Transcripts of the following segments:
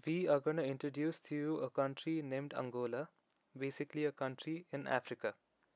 We are going to introduce to you a country named Angola, basically a country in Africa.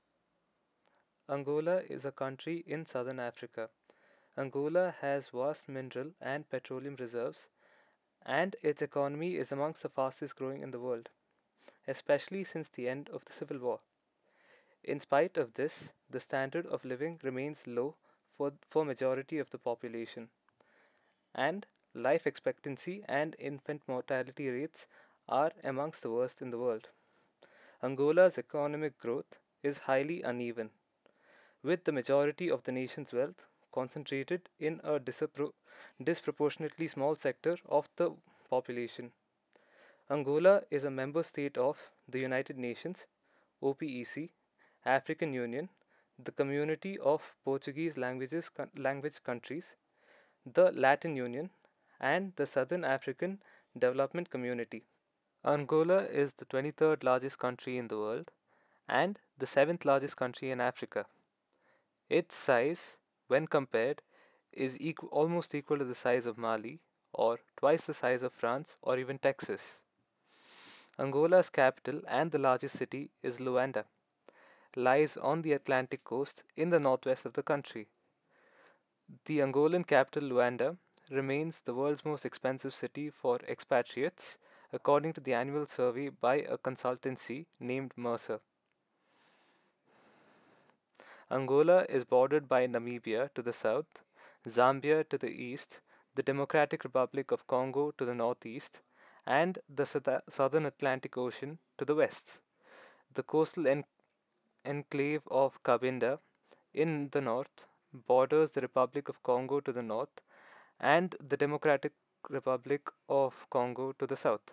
Angola is a country in southern Africa. Angola has vast mineral and petroleum reserves, and its economy is amongst the fastest growing in the world, especially since the end of the Civil War. In spite of this, the standard of living remains low for majority of the population, and life expectancy and infant mortality rates are amongst the worst in the world. Angola's economic growth is highly uneven, with the majority of the nation's wealth concentrated in a disproportionately small sector of the population. Angola is a member state of the United Nations, OPEC, African Union, the Community of Portuguese language countries, the Latin Union, and the Southern African Development Community. Angola is the 23rd largest country in the world and the 7th largest country in Africa. Its size, when compared, is almost equal to the size of Mali, or twice the size of France, or even Texas. Angola's capital and the largest city is Luanda, lies on the Atlantic coast in the northwest of the country. The Angolan capital, Luanda, remains the world's most expensive city for expatriates, according to the annual survey by a consultancy named Mercer. Angola is bordered by Namibia to the south, Zambia to the east, the Democratic Republic of Congo to the northeast, and the southern Atlantic Ocean to the west. The coastal enclave of Cabinda in the north borders the Republic of Congo to the north and the Democratic Republic of Congo to the south.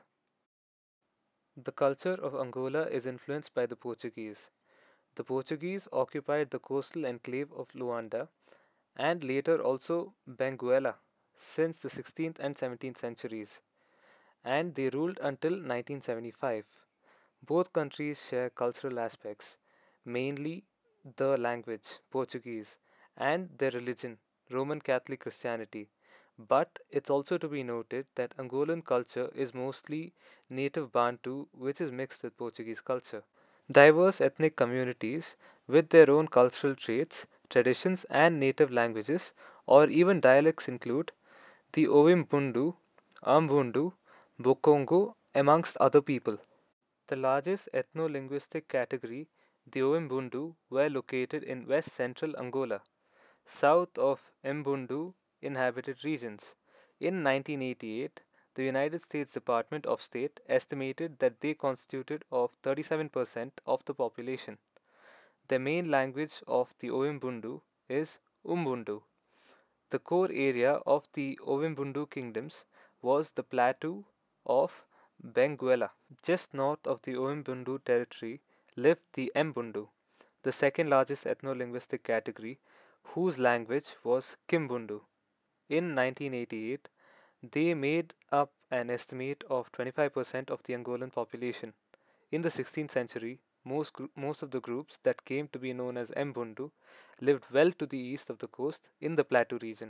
The culture of Angola is influenced by the Portuguese. The Portuguese occupied the coastal enclave of Luanda and later also Benguela since the 16th and 17th centuries, and they ruled until 1975. Both countries share cultural aspects, mainly the language, Portuguese, and their religion, Roman Catholic Christianity. But it's also to be noted that Angolan culture is mostly native Bantu, which is mixed with Portuguese culture. Diverse ethnic communities with their own cultural traits, traditions, and native languages, or even dialects include the Owimbundu, Ambundu, Bukongo, amongst other people. The largest ethno-linguistic category, the Owimbundu, were located in west central Angola, south of Mbundu inhabited regions. In 1988, the United States Department of State estimated that they constituted of 37% of the population. The main language of the Owimbundu is Umbundu. The core area of the Owimbundu kingdoms was the plateau of Benguela. Just north of the Owimbundu territory lived the Mbundu, the second largest ethno-linguistic category, whose language was Kimbundu. In 1988, they made up an estimate of 25% of the Angolan population. In the 16th century, most of the groups that came to be known as Mbundu lived well to the east of the coast in the plateau region.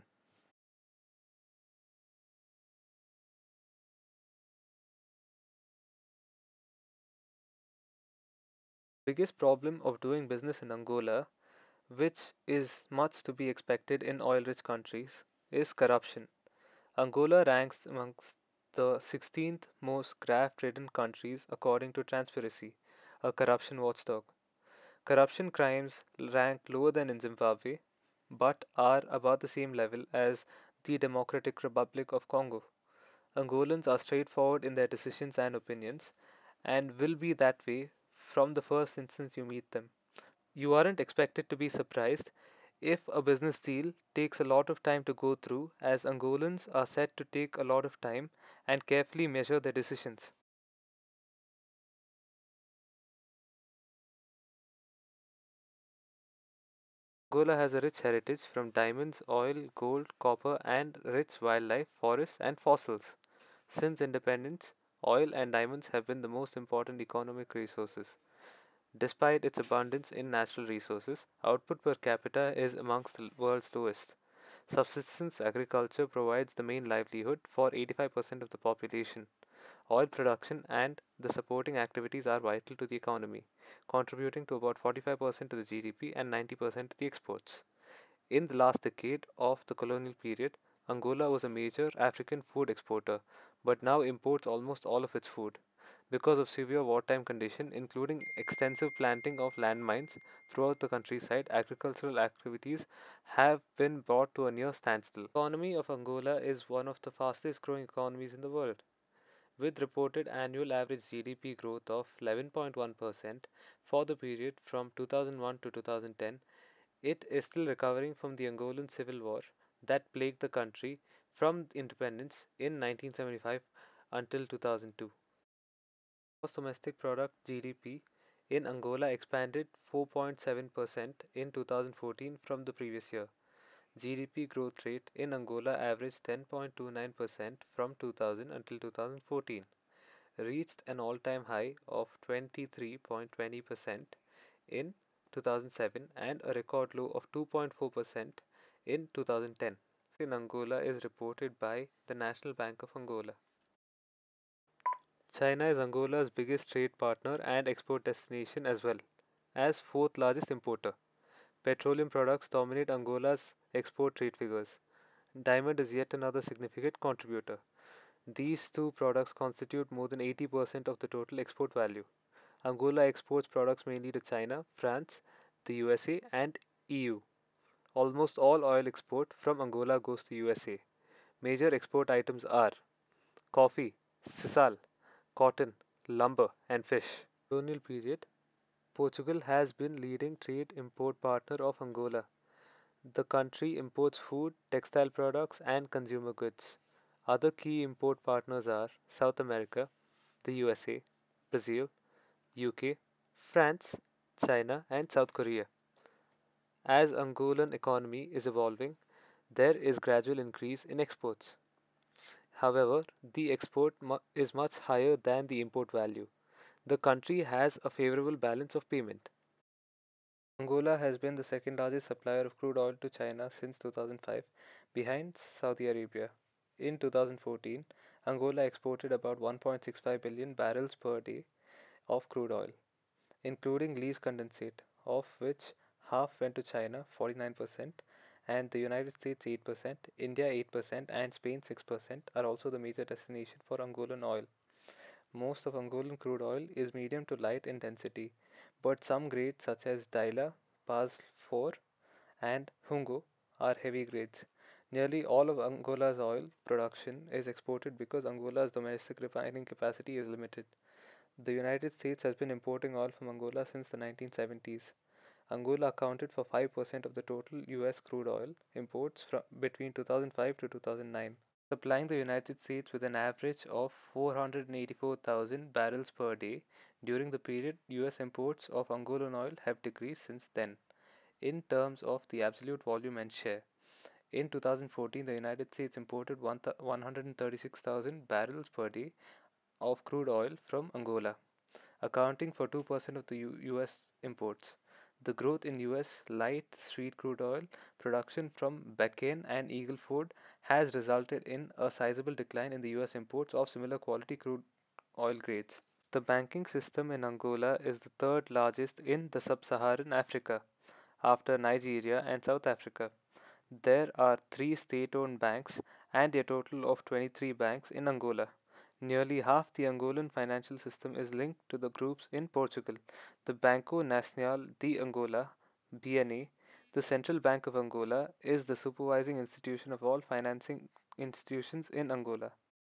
Biggest problem of doing business in Angola, which is much to be expected in oil rich countries, is corruption. Angola ranks amongst the 16th most graft ridden countries according to Transparency, a corruption watchdog. Corruption crimes rank lower than in Zimbabwe, but are about the same level as the Democratic Republic of Congo. Angolans are straightforward in their decisions and opinions, and will be that way from the first instance you meet them. You aren't expected to be surprised if a business deal takes a lot of time to go through, as Angolans are said to take a lot of time and carefully measure their decisions. Angola has a rich heritage from diamonds, oil, gold, copper, and rich wildlife, forests, and fossils. Since independence, oil and diamonds have been the most important economic resources. Despite its abundance in natural resources, output per capita is amongst the world's lowest. Subsistence agriculture provides the main livelihood for 85% of the population. Oil production and the supporting activities are vital to the economy, contributing to about 45% to the GDP and 90% to the exports. In the last decade of the colonial period, Angola was a major African food exporter, but now imports almost all of its food. Because of severe wartime conditions, including extensive planting of landmines throughout the countryside, agricultural activities have been brought to a near standstill. The economy of Angola is one of the fastest growing economies in the world, with reported annual average GDP growth of 11.1% for the period from 2001 to 2010. It is still recovering from the Angolan civil war that plagued the country from independence in 1975 until 2002. Gross domestic product (GDP) in Angola expanded 4.7% in 2014 from the previous year. GDP growth rate in Angola averaged 10.29% from 2000 until 2014, reached an all-time high of 23.20% in 2007 and a record low of 2.4% in 2010. In Angola is reported by the National Bank of Angola. China is Angola's biggest trade partner and export destination as well as fourth largest importer. Petroleum products dominate Angola's export trade figures. Diamond is yet another significant contributor. These two products constitute more than 80% of the total export value. Angola exports products mainly to China, France, the USA, and EU. Almost all oil export from Angola goes to USA. Major export items are coffee, sisal, cotton, lumber, and fish. Colonial period, Portugal has been leading trade import partner of Angola. The country imports food, textile products, and consumer goods. Other key import partners are South America, the USA, Brazil, UK, France, China, and South Korea. As Angolan economy is evolving, there is gradual increase in exports. However, the is much higher than the import value. The country has a favorable balance of payment. Angola has been the second largest supplier of crude oil to China since 2005, behind Saudi Arabia. In 2014, Angola exported about 1.65 billion barrels per day of crude oil, including lease condensate, of which half went to China, 49%, and the United States 8%, India 8%, and Spain 6% are also the major destination for Angolan oil. Most of Angolan crude oil is medium to light in density, but some grades such as Daila, Paz 4, and Hungo are heavy grades. Nearly all of Angola's oil production is exported because Angola's domestic refining capacity is limited. The United States has been importing oil from Angola since the 1970s. Angola accounted for 5% of the total US crude oil imports from between 2005 to 2009, supplying the United States with an average of 484,000 barrels per day. During the period, US imports of Angolan oil have decreased since then. In terms of the absolute volume and share, in 2014, the United States imported 136,000 barrels per day of crude oil from Angola, accounting for 2% of the US imports. The growth in US light sweet crude oil production from Bakken and Eagle Ford has resulted in a sizable decline in the US imports of similar quality crude oil grades. The banking system in Angola is the third largest in the sub-Saharan Africa, after Nigeria and South Africa. There are three state-owned banks and a total of 23 banks in Angola. Nearly half the Angolan financial system is linked to the groups in Portugal, the Banco Nacional de Angola (BNA). The Central Bank of Angola is the supervising institution of all financing institutions in Angola.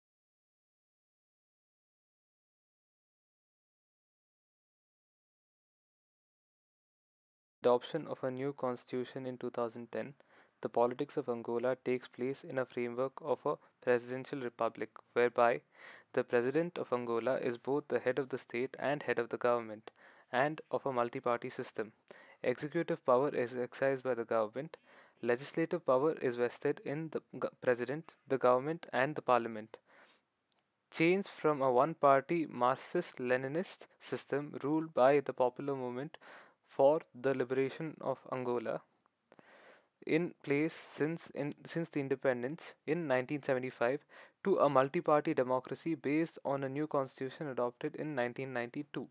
Adoption of a new constitution in 2010, the politics of Angola takes place in a framework of a presidential republic, whereby the president of Angola is both the head of the state and head of the government, and of a multi party system. Executive power is exercised by the government, legislative power is vested in the president, the government, and the parliament. Change from a one party Marxist Leninist system ruled by the Popular Movement for the Liberation of Angola, in place since the independence in 1975, to a multi party democracy based on a new constitution adopted in 1992.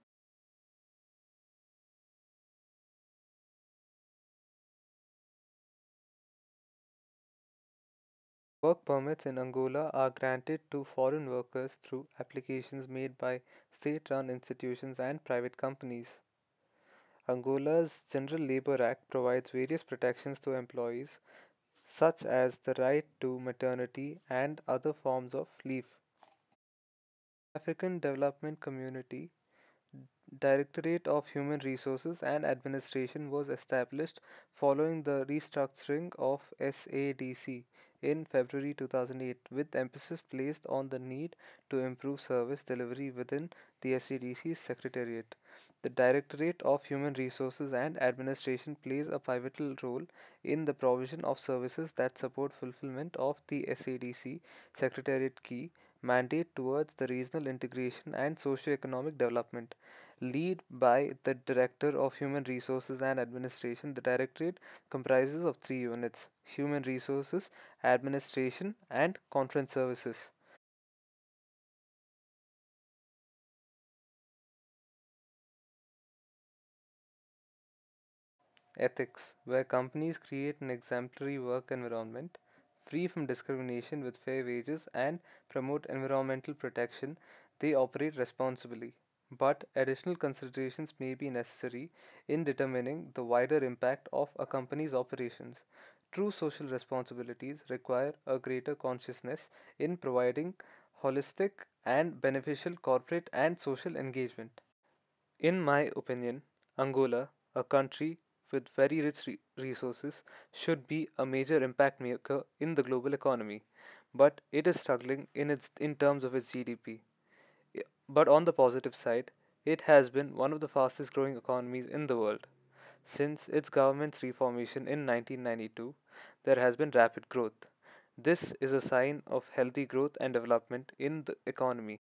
Work permits in Angola are granted to foreign workers through applications made by state run institutions and private companies. Angola's General Labour Act provides various protections to employees, such as the right to maternity and other forms of leave. African Development Community Directorate of Human Resources and Administration was established following the restructuring of SADC in February 2008, with emphasis placed on the need to improve service delivery within the SADC's Secretariat. The Directorate of Human Resources and Administration plays a pivotal role in the provision of services that support fulfillment of the SADC Secretariat key mandate towards the regional integration and socio-economic development. Led by the Director of Human Resources and Administration, the Directorate comprises of three units: Human Resources, Administration, and Conference Services. Ethics, where companies create an exemplary work environment free from discrimination with fair wages and promote environmental protection, they operate responsibly. But additional considerations may be necessary in determining the wider impact of a company's operations. True social responsibilities require a greater consciousness in providing holistic and beneficial corporate and social engagement. In my opinion, Angola, a country with very rich resources, should be a major impact maker in the global economy, but it is struggling in terms of its GDP. But on the positive side, it has been one of the fastest growing economies in the world. Since its government's reformation in 1992, there has been rapid growth. This is a sign of healthy growth and development in the economy.